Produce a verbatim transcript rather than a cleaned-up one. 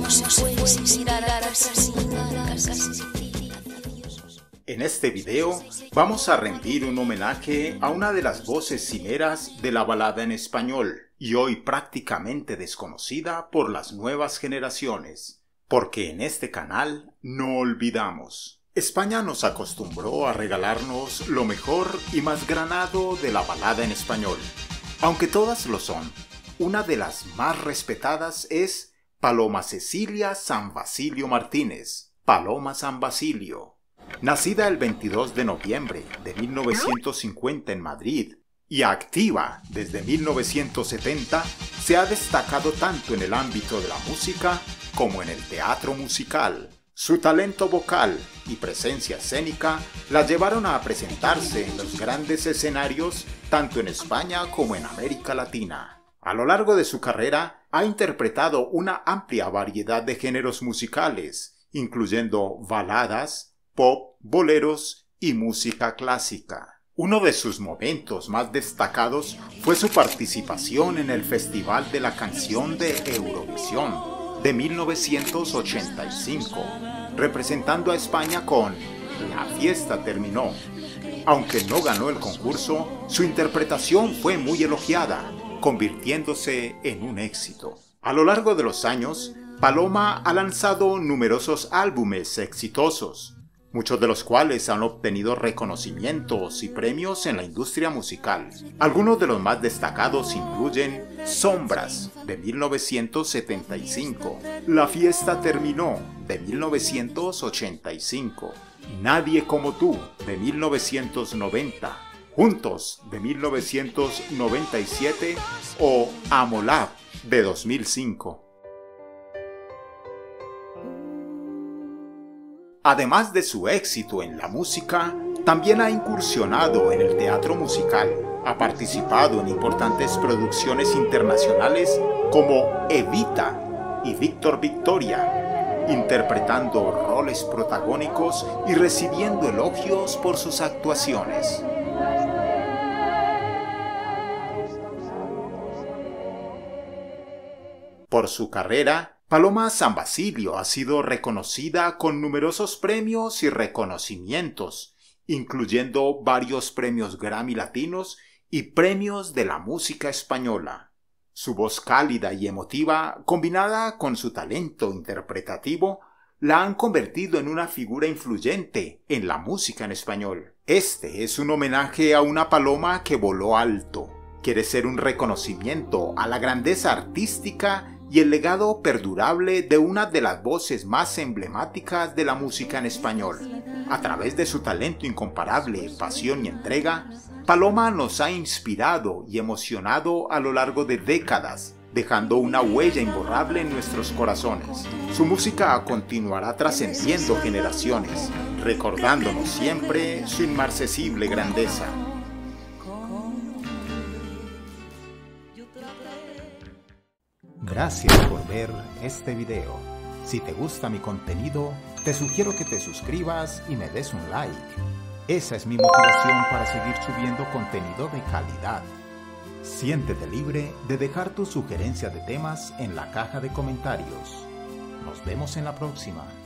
En este video vamos a rendir un homenaje a una de las voces cimeras de la balada en español y hoy prácticamente desconocida por las nuevas generaciones, porque en este canal no olvidamos. España nos acostumbró a regalarnos lo mejor y más granado de la balada en español. Aunque todas lo son, una de las más respetadas es Paloma Cecilia San Basilio Martínez, Paloma San Basilio. Nacida el veintidós de noviembre de mil novecientos cincuenta en Madrid y activa desde mil novecientos setenta, se ha destacado tanto en el ámbito de la música como en el teatro musical. Su talento vocal y presencia escénica la llevaron a presentarse en los grandes escenarios tanto en España como en América Latina. A lo largo de su carrera ha interpretado una amplia variedad de géneros musicales, incluyendo baladas, pop, boleros y música clásica. Uno de sus momentos más destacados fue su participación en el Festival de la Canción de Eurovisión de mil novecientos ochenta y cinco, representando a España con La fiesta terminó. Aunque no ganó el concurso, su interpretación fue muy elogiada, convirtiéndose en un éxito. A lo largo de los años, Paloma ha lanzado numerosos álbumes exitosos, muchos de los cuales han obtenido reconocimientos y premios en la industria musical. Algunos de los más destacados incluyen Sombras, de mil novecientos setenta y cinco, La fiesta terminó, de mil novecientos ochenta y cinco, Nadie como tú, de mil novecientos noventa, Juntos, de mil novecientos noventa y siete o Amolab, de dos mil cinco. Además de su éxito en la música, también ha incursionado en el teatro musical. Ha participado en importantes producciones internacionales como Evita y Víctor Victoria, interpretando roles protagónicos y recibiendo elogios por sus actuaciones. Por su carrera, Paloma San Basilio ha sido reconocida con numerosos premios y reconocimientos, incluyendo varios premios Grammy Latinos y premios de la música española. Su voz cálida y emotiva, combinada con su talento interpretativo, la han convertido en una figura influyente en la música en español. Este es un homenaje a una paloma que voló alto. Quiere ser un reconocimiento a la grandeza artística y el legado perdurable de una de las voces más emblemáticas de la música en español. A través de su talento incomparable, pasión y entrega, Paloma nos ha inspirado y emocionado a lo largo de décadas, dejando una huella imborrable en nuestros corazones. Su música continuará trascendiendo generaciones, recordándonos siempre su inmarcesible grandeza. Gracias por ver este video. Si te gusta mi contenido, te sugiero que te suscribas y me des un like. Esa es mi motivación para seguir subiendo contenido de calidad. Siéntete libre de dejar tus sugerencias de temas en la caja de comentarios. Nos vemos en la próxima.